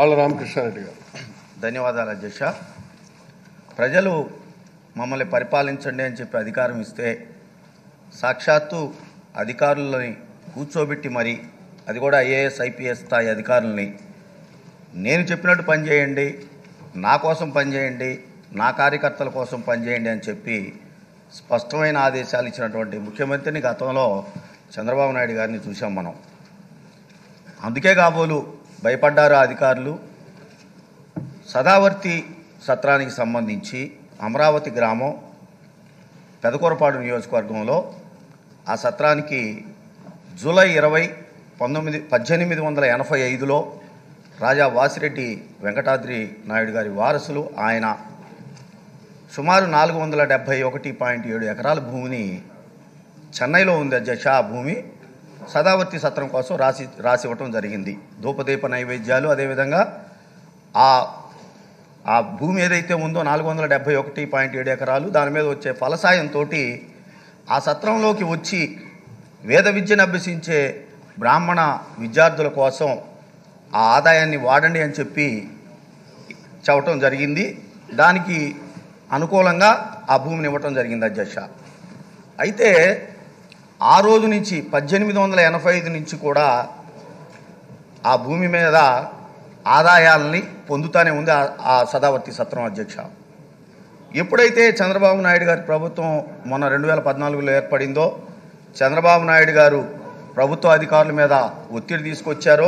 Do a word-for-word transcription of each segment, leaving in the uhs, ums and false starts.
Alla Ramakrishna Reddy గారు. ధన్యవాదాలు అధ్యక్ష. ప్రజలు మమ్మల్ని పరిపాలించండి అని చెప్పి అధికారం ఇస్తే సాక్షాత్తు అధికారులని కూర్చోబెట్టి మరి అది కూడా ఐఏఎస్ ఐపీఎస్ స్థాయి అధికారులని నేను చెప్పినట్టు పనిచేయండి, నా కోసం పనిచేయండి, నా కార్యకర్తల కోసం పనిచేయండి అని చెప్పి స్పష్టమైన ఆదేశాలు ఇచ్చినటువంటి ముఖ్యమంత్రిని గతంలో చంద్రబాబు నాయుడు గారిని చూసాం మనం. అందుకే కాబోలు భయపడ్డారు అధికారులు. సదావర్తి సత్రానికి సంబంధించి అమరావతి గ్రామం పెదకూరపాడు నియోజకవర్గంలో ఆ సత్రానికి జూలై ఇరవై పంతొమ్మిది పద్దెనిమిది వందల ఎనభై ఐదులో రాజా వాసిరెడ్డి వెంకటాద్రి నాయుడు గారి వారసులు ఆయన సుమారు నాలుగు వందల డెబ్భై ఒకటి పాయింట్ ఏడు ఎకరాల భూమిని చెన్నైలో ఉంది అధ్యక్ష. ఆ భూమి సదావర్తి సత్రం కోసం రాసి రాసి ఇవ్వటం జరిగింది. ధూపదీప నైవేద్యాలు, అదేవిధంగా ఆ ఆ భూమి ఏదైతే ఉందో నాలుగు వందల డెబ్భై ఒకటి పాయింట్ ఏడు ఎకరాలు దాని మీద వచ్చే ఫలసాయంతో ఆ సత్రంలోకి వచ్చి వేద విద్యను అభ్యసించే బ్రాహ్మణ విద్యార్థుల కోసం ఆ ఆదాయాన్ని వాడండి అని చెప్పి చెప్పటం జరిగింది. దానికి అనుకూలంగా ఆ భూమిని ఇవ్వటం జరిగింది అధ్యక్ష. అయితే ఆ రోజు నుంచి పద్దెనిమిది వందల ఎనభై ఐదు నుంచి కూడా ఆ భూమి మీద ఆదాయాలని పొందుతూనే ఉంది ఆ సదావర్తి సత్రం అధ్యక్ష. ఎప్పుడైతే చంద్రబాబు నాయుడు గారి ప్రభుత్వం మొన్న రెండు వేల పద్నాలుగులో ఏర్పడిందో చంద్రబాబు నాయుడు గారు ప్రభుత్వ అధికారుల మీద ఒత్తిడి తీసుకొచ్చారో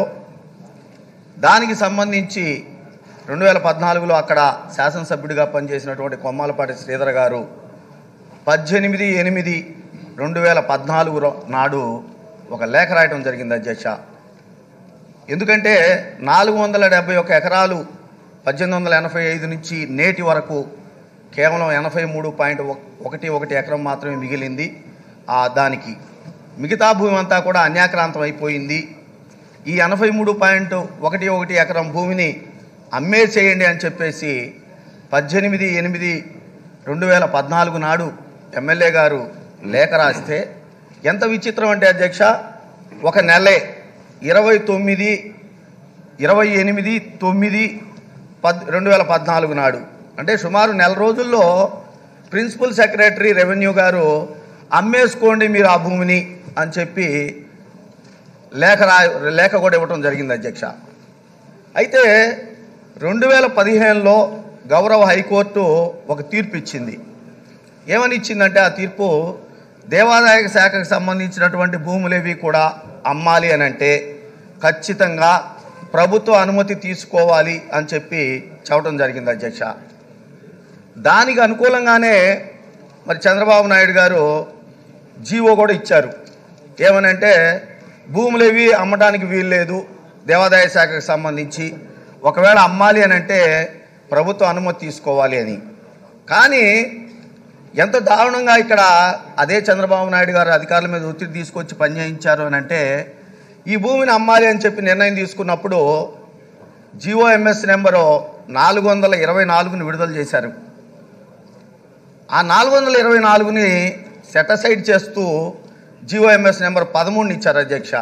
దానికి సంబంధించి రెండు వేల పద్నాలుగులో అక్కడ శాసనసభ్యుడిగా పనిచేసినటువంటి కొమ్మాలపాటి శ్రీధర్ గారు పద్దెనిమిది ఎనిమిది రెండు వేల పద్నాలుగు నాడు ఒక లేఖ రాయటం జరిగింది అధ్యక్ష. ఎందుకంటే నాలుగు వందల డెబ్బై ఒక ఎకరాలు పద్దెనిమిది వందల ఎనభై ఐదు నుంచి నేటి వరకు కేవలం ఎనభై మూడు పాయింట్ ఒకటి ఒకటి ఎకరం మాత్రమే మిగిలింది. దానికి మిగతా భూమి అంతా కూడా అన్యాక్రాంతం అయిపోయింది. ఈ ఎనభై మూడు పాయింట్ ఒకటి ఒకటి ఎకరం భూమిని అమ్మేసేయండి అని చెప్పేసి పద్దెనిమిది ఎనిమిది రెండు వేల పద్నాలుగు నాడు ఎమ్మెల్యే గారు లేఖ రాస్తే ఎంత విచిత్రం అంటే అధ్యక్ష, ఒక నెలే ఇరవై తొమ్మిది ఇరవై ఎనిమిది తొమ్మిది పద్ రెండు వేల పద్నాలుగు నాడు అంటే సుమారు నెల రోజుల్లో ప్రిన్సిపల్ సెక్రటరీ రెవెన్యూ గారు అమ్మేసుకోండి మీరు ఆ భూమిని అని చెప్పి లేఖ రా లేఖ కూడా ఇవ్వటం జరిగింది అధ్యక్ష. అయితే రెండు వేల పదిహేనులో గౌరవ హైకోర్టు ఒక తీర్పు ఇచ్చింది. ఏమని ఇచ్చిందంటే ఆ తీర్పు దేవాదాయ శాఖకు సంబంధించినటువంటి భూములేవి కూడా అమ్మాలి అని అంటే ఖచ్చితంగా ప్రభుత్వ అనుమతి తీసుకోవాలి అని చెప్పి చెప్పడం జరిగింది అధ్యక్ష. దానికి అనుకూలంగానే మరి చంద్రబాబు నాయుడు గారు జీవో కూడా ఇచ్చారు. ఏమనంటే భూములేవి అమ్మడానికి వీల్లేదు దేవాదాయ శాఖకు సంబంధించి, ఒకవేళ అమ్మాలి అని అంటే ప్రభుత్వ అనుమతి తీసుకోవాలి అని. కానీ ఎంత దారుణంగా ఇక్కడ అదే చంద్రబాబు నాయుడు గారు అధికారుల మీద ఒత్తిడి తీసుకొచ్చి పనిచేయించారు అని అంటే ఈ భూమిని అమ్మాలి అని చెప్పి నిర్ణయం తీసుకున్నప్పుడు జిఓఎంఎస్ నెంబరు నాలుగు వందల ఇరవై నాలుగుని విడుదల చేశారు. ఆ నాలుగు వందల ఇరవై నాలుగుని సెటసైడ్ చేస్తూ జిఓఎంఎస్ నెంబర్ పదమూడుని ఇచ్చారు అధ్యక్ష.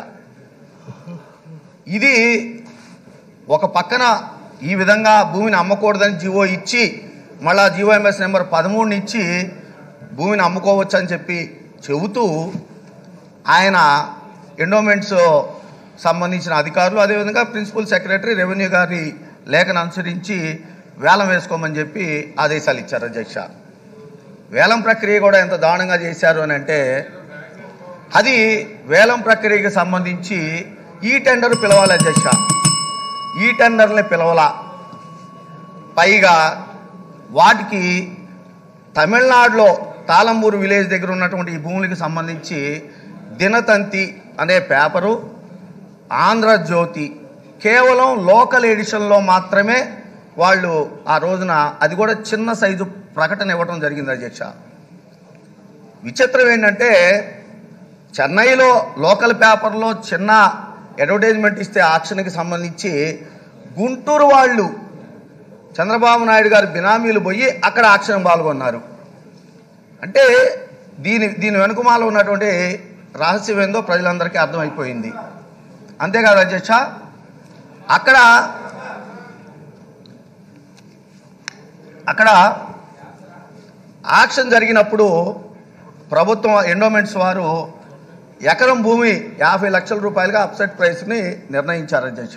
ఇది ఒక పక్కన ఈ విధంగా భూమిని అమ్మకూడదని జివో ఇచ్చి మళ్ళా జిఓఎంఎస్ నెంబర్ పదమూడుని ఇచ్చి భూమిని అమ్ముకోవచ్చు అని చెప్పి చెబుతూ ఆయన ఎండోమెంట్స్ సంబంధించిన అధికారులు అదేవిధంగా ప్రిన్సిపల్ సెక్రటరీ రెవెన్యూ గారి లేఖను అనుసరించి వేలం వేసుకోమని చెప్పి ఆదేశాలు ఇచ్చారు అధ్యక్ష. వేలం ప్రక్రియ కూడా ఎంత దారుణంగా చేశారు అని అంటే అది వేలం ప్రక్రియకి సంబంధించి ఈ టెండర్ పిలవాలి అధ్యక్ష. ఈ టెండర్ని పిలవాల. పైగా వాటికి తమిళనాడులో తాళంబూరు విలేజ్ దగ్గర ఉన్నటువంటి ఈ భూములకి సంబంధించి దినతంతి అనే పేపరు, ఆంధ్రజ్యోతి కేవలం లోకల్ ఎడిషన్లో మాత్రమే వాళ్ళు ఆ రోజున అది కూడా చిన్న సైజు ప్రకటన ఇవ్వడం జరిగింది అధ్యక్ష. విచిత్రం ఏంటంటే చెన్నైలో లోకల్ పేపర్లో చిన్న అడ్వర్టైజ్మెంట్ ఇస్తే ఆక్షన్కి సంబంధించి గుంటూరు వాళ్ళు చంద్రబాబు నాయుడు గారు బినామీలు పోయి అక్కడ ఆక్షన్ పాల్గొన్నారు. అంటే దీని దీని వెనుకమాల ఉన్నటువంటి రహస్యం ఏందో ప్రజలందరికీ అర్థమైపోయింది. అంతేకాదు అధ్యక్ష, అక్కడ అక్కడ ఆక్షన్ జరిగినప్పుడు ప్రభుత్వం ఎండోమెంట్స్ వారు ఎకరం భూమి యాభై లక్షల రూపాయలుగా అప్సెట్ ప్రైస్ని నిర్ణయించారు అధ్యక్ష.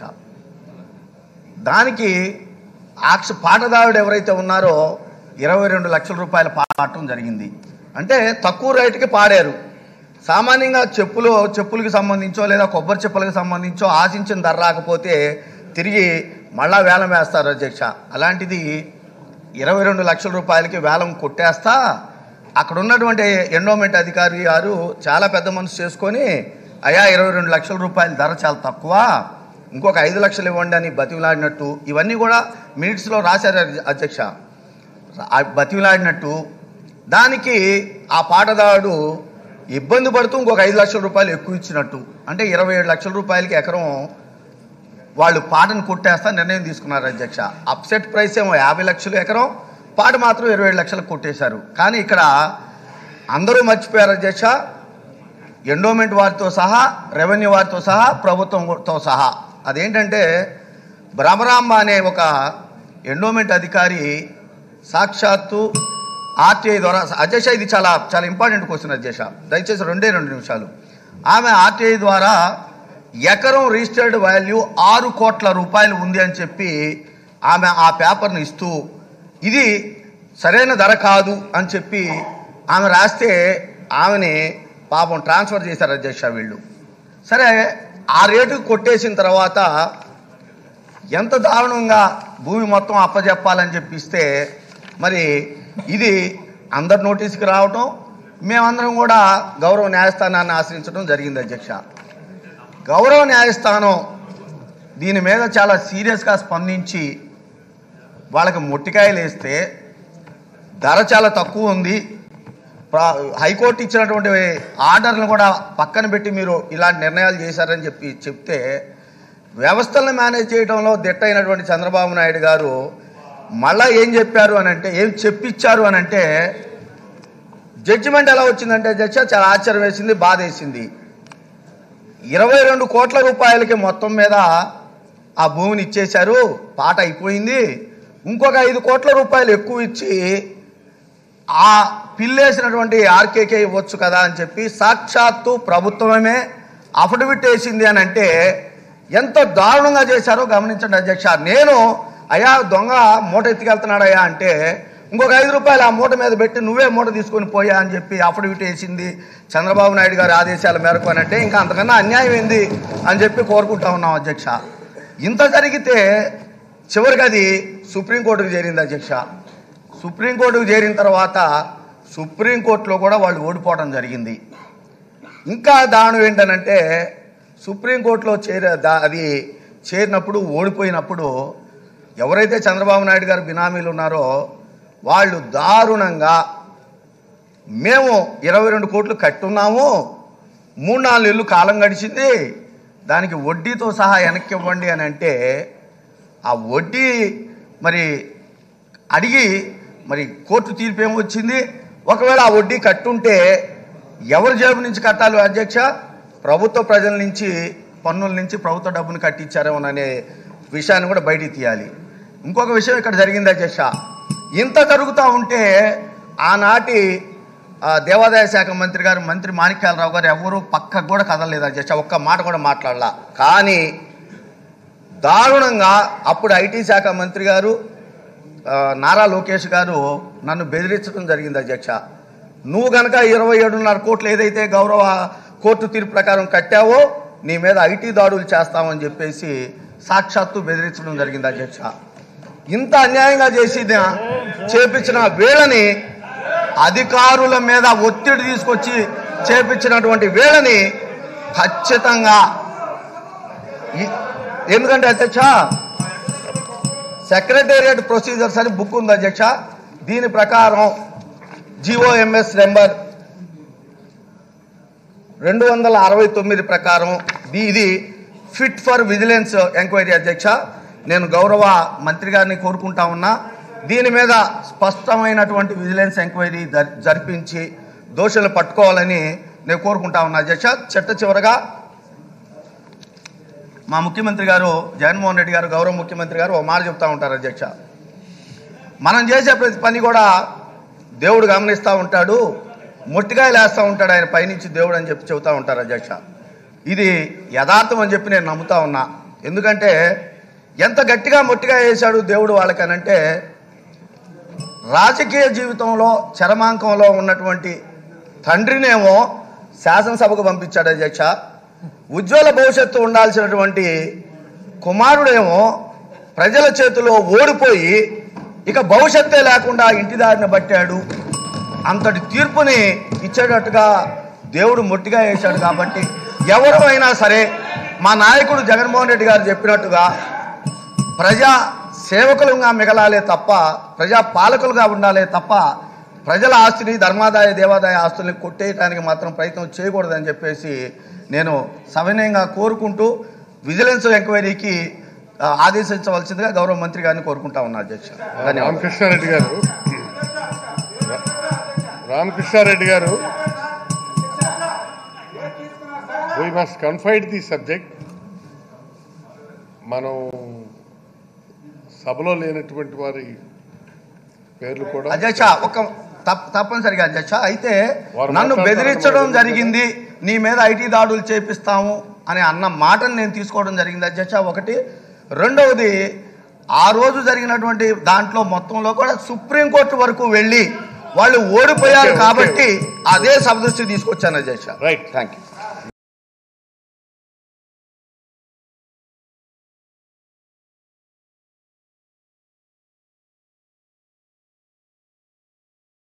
దానికి ఆక్ష పాటదారుడు ఎవరైతే ఉన్నారో ఇరవై రెండు లక్షల రూపాయలు పాడటం జరిగింది. అంటే తక్కువ రేటుకి పాడారు. సామాన్యంగా చెప్పులు చెప్పులకు సంబంధించో లేదా కొబ్బరి చెప్పులకు సంబంధించో ఆశించిన ధర రాకపోతే తిరిగి మళ్ళా వేలం వేస్తారు అధ్యక్ష. అలాంటిది ఇరవై రెండు లక్షల రూపాయలకి వేలం కొట్టేస్తా అక్కడ ఉన్నటువంటి ఎండోమెంట్ అధికారి గారు చాలా పెద్ద మనసు చేసుకొని అయ్యా ఇరవై రెండు లక్షల రూపాయల ధర చాలా తక్కువ, ఇంకొక ఐదు లక్షలు ఇవ్వండి అని బతిమలాడినట్టు ఇవన్నీ కూడా మినిట్స్లో రాశారు అధ్యక్ష. బతిమలాడినట్టు దానికి ఆ పాటదారుడు ఇబ్బంది పడుతూ ఇంకొక ఐదు లక్షల రూపాయలు ఎక్కువ ఇచ్చినట్టు, అంటే ఇరవై ఏడు లక్షల రూపాయలకి ఎకరం వాళ్ళు పాటను కొట్టేస్తా నిర్ణయం తీసుకున్నారు అధ్యక్ష. అప్సెట్ ప్రైస్ ఏమో యాభై లక్షలు ఎకరం, పాట మాత్రం ఇరవై ఏడు లక్షలకు కొట్టేశారు. కానీ ఇక్కడ అందరూ మర్చిపోయారు అధ్యక్ష, ఎండోమెంట్ వారితో సహా, రెవెన్యూ వారితో సహా, ప్రభుత్వంతో సహా. అదేంటంటే భ్రమరాంబ అనే ఒక ఎండోమెంట్ అధికారి సాక్షాత్తు ఆర్టీఐ ద్వారా, అధ్యక్ష ఇది చాలా చాలా ఇంపార్టెంట్ క్వశ్చన్ అధ్యక్ష, దయచేసి రెండే రెండు నిమిషాలు. ఆమె ఆర్టీఐ ద్వారా ఎకరం రిజిస్టర్డ్ వాల్యూ ఆరు కోట్ల రూపాయలు ఉంది అని చెప్పి ఆమె ఆ పేపర్ని ఇస్తూ ఇది సరైన ధర కాదు అని చెప్పి ఆమె రాస్తే ఆమెని పాపం ట్రాన్స్ఫర్ చేశారు అధ్యక్ష వీళ్ళు. సరే ఆ రేటు కొట్టేసిన తర్వాత ఎంత దారుణంగా భూమి మొత్తం అప్పజెప్పాలని చెప్పిస్తే మరి ఇది అందరి నోటీస్కి రావటం, మేమందరం కూడా గౌరవ న్యాయస్థానాన్ని ఆశ్రయించడం జరిగింది అధ్యక్ష. గౌరవ న్యాయస్థానం దీని మీద చాలా సీరియస్గా స్పందించి వాళ్ళకి మొట్టికాయలు వేస్తే ధర చాలా తక్కువ ఉంది, హైకోర్టు ఇచ్చినటువంటి ఆర్డర్లను కూడా పక్కన పెట్టి మీరు ఇలాంటి నిర్ణయాలు చేశారని చెప్పి చెప్తే వ్యవస్థలను మేనేజ్ చేయడంలో దిట్టైనటువంటి చంద్రబాబు నాయుడు గారు మళ్ళా ఏం చెప్పారు అని అంటే, ఏం చెప్పించారు అని అంటే, జడ్జిమెంట్ ఎలా వచ్చిందంటే అధ్యక్ష చాలా ఆశ్చర్యం వేసింది, బాధ వేసింది. ఇరవై రెండు కోట్ల రూపాయలకి మొత్తం మీద ఆ భూమిని ఇచ్చేశారు, పాట అయిపోయింది, ఇంకొక ఐదు కోట్ల రూపాయలు ఎక్కువ ఇచ్చి ఆ పిల్లేసినటువంటి ఆర్కేకే ఇవ్వచ్చు కదా అని చెప్పి సాక్షాత్తు ప్రభుత్వమే అఫిడవిట్ వేసింది అని అంటే ఎంత దారుణంగా చేశారో గమనించండి అధ్యక్ష. నేను అయ్యా దొంగ మూట ఎత్తుకెళ్తున్నాడు అయ్యా అంటే ఇంకొక ఐదు రూపాయలు ఆ మూట మీద పెట్టి నువ్వే మూట తీసుకొని పోయా అని చెప్పి అఫిడవిట్ వేసింది చంద్రబాబు నాయుడు గారి ఆదేశాల మేరకు అని అంటే ఇంకా అంతకన్నా అన్యాయం ఏంది అని చెప్పి కోరుకుంటా ఉన్నాం అధ్యక్ష. ఇంత జరిగితే చివరికి అది సుప్రీంకోర్టుకు చేరింది అధ్యక్ష. సుప్రీంకోర్టుకు చేరిన తర్వాత సుప్రీంకోర్టులో కూడా వాళ్ళు ఓడిపోవడం జరిగింది. ఇంకా దారుణం ఏంటనంటే సుప్రీంకోర్టులో చేర అది చేరినప్పుడు ఓడిపోయినప్పుడు ఎవరైతే చంద్రబాబు నాయుడు గారు బినామీలు ఉన్నారో వాళ్ళు దారుణంగా మేము ఇరవై రెండు కోట్లు కట్టున్నాము, మూడు నాలుగు నెలలు కాలం గడిచింది, దానికి వడ్డీతో సహా వెనక్కి ఇవ్వండి అని అంటే ఆ వడ్డీ మరి అడిగి మరి కోర్టు తీర్పు ఏమొచ్చింది, ఒకవేళ ఆ వడ్డీ కట్టుంటే ఎవరి జేబు నుంచి కట్టాలి అధ్యక్ష? ప్రభుత్వ ప్రజల నుంచి, పన్నుల నుంచి ప్రభుత్వ డబ్బును కట్టించారేమోననే విషయాన్ని కూడా బయటికి తీయాలి. ఇంకొక విషయం ఇక్కడ జరిగింది అధ్యక్ష, ఇంత జరుగుతూ ఉంటే ఆనాటి దేవాదాయ శాఖ మంత్రి గారు మంత్రి మాణిక్యాలరావు గారు ఎవరు పక్కకు కూడా కదలలేదు అధ్యక్ష, ఒక్క మాట కూడా మాట్లాడలా. కానీ దారుణంగా అప్పుడు ఐటీ శాఖ మంత్రి గారు నారా లోకేష్ గారు నన్ను బెదిరించడం జరిగింది అధ్యక్ష. నువ్వు కనుక ఇరవై ఏడున్నర కోట్లు ఏదైతే గౌరవ కోర్టు తీర్పు ప్రకారం కట్టావో నీ మీద ఐటీ దాడులు చేస్తామని చెప్పేసి సాక్షాత్తు బెదిరించడం జరిగింది అధ్యక్ష. ఇంత అన్యాయంగా చేసి చేపించిన వీళ్ళని, అధికారుల మీద ఒత్తిడి తీసుకొచ్చి చేపించినటువంటి వీళ్ళని ఖచ్చితంగా, ఎందుకంటే అధ్యక్ష సెక్రటేరియట్ ప్రొసీజర్స్ అని బుక్ ఉంది అధ్యక్ష, దీని ప్రకారం జిఓఎంఎస్ నెంబర్ రెండు వందల అరవై తొమ్మిది ప్రకారం ఇది ఫిట్ ఫర్ విజిలెన్స్ ఎంక్వైరీ అధ్యక్ష. నేను గౌరవ మంత్రి గారిని కోరుకుంటా ఉన్నా, దీని మీద స్పష్టమైనటువంటి విజిలెన్స్ ఎంక్వైరీ జరిపించి దోషులను పట్టుకోవాలని నేను కోరుకుంటా ఉన్నా అధ్యక్ష. చిట్ట చివరగా మా ముఖ్యమంత్రి గారు జగన్మోహన్ రెడ్డి గారు, గౌరవ ముఖ్యమంత్రి గారు ఒక మాట చెప్తా ఉంటారు అధ్యక్ష, మనం చేసే ప్రతి పని కూడా దేవుడు గమనిస్తూ ఉంటాడు, మొట్టికాయలు వేస్తూ ఉంటాడు ఆయన పైనుంచి దేవుడు అని చెప్పి చెబుతూ ఉంటారు అధ్యక్ష. ఇది యథార్థం అని చెప్పి నేను నమ్ముతా ఉన్నా. ఎందుకంటే ఎంత గట్టిగా మొట్టిగా వేశాడు దేవుడు వాళ్ళకనంటే, రాజకీయ జీవితంలో చరమాంకంలో ఉన్నటువంటి తండ్రినేమో శాసనసభకు పంపించాడు అధ్యక్ష. ఉజ్వల భవిష్యత్తు ఉండాల్సినటువంటి కుమారుడేమో ప్రజల చేతిలో ఓడిపోయి ఇక భవిష్యత్తే లేకుండా ఇంటిదారిన పట్టాడు. అంతటి తీర్పుని ఇచ్చేటట్టుగా దేవుడు మొట్టిగా వేశాడు. కాబట్టి ఎవరైనా సరే మా నాయకుడు జగన్మోహన్ రెడ్డి గారు చెప్పినట్టుగా ప్రజా సేవకులుగా మిగలాలే తప్ప, ప్రజా పాలకులుగా ఉండాలే తప్ప ప్రజల ఆస్తిని, ధర్మాదాయ దేవాదాయ ఆస్తుల్ని కొట్టేయడానికి మాత్రం ప్రయత్నం చేయకూడదని చెప్పేసి నేను సవినయంగా కోరుకుంటూ విజిలెన్స్ ఎంక్వైరీకి ఆదేశించవలసిందిగా గౌరవ మంత్రి గారిని కోరుకుంటా ఉన్నా అధ్యక్ష. రామకృష్ణారెడ్డి గారు రామకృష్ణారెడ్డి గారు we must confide the subject. మనం సభలో లేనటువంటి వారి పేర్లు కూడా అధ్యక్ష ఒక తప్పనిసరిగా అధ్యక్ష. అయితే నన్ను బెదిరించడం జరిగింది, నీ మీద ఐటీ దాడులు చేపిస్తాము అని అన్న మాటను నేను తీసుకోవడం జరిగింది అధ్యక్ష. ఒకటి. రెండవది, ఆ రోజు జరిగినటువంటి దాంట్లో మొత్తంలో కూడా సుప్రీంకోర్టు వరకు వెళ్ళి వాళ్ళు ఓడిపోయారు కాబట్టి అదే సభ దృష్టికి తీసుకొచ్చాను అధ్యక్ష. Right, thank you.